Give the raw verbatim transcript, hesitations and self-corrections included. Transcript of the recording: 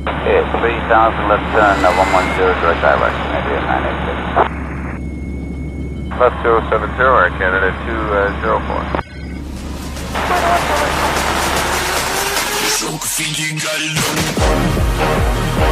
Okay, three thousand left turn, uh, one one zero, direct direction, maybe at nine eight six. Left zero seven zero, Air Canada two zero four. So feeling got